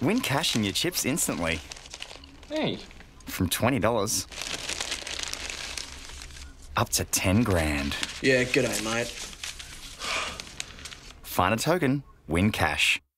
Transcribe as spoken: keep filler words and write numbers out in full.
Win cash in your chips instantly. Hey. From twenty dollars up to ten grand. Yeah, g'day, mate. Find a token, win cash.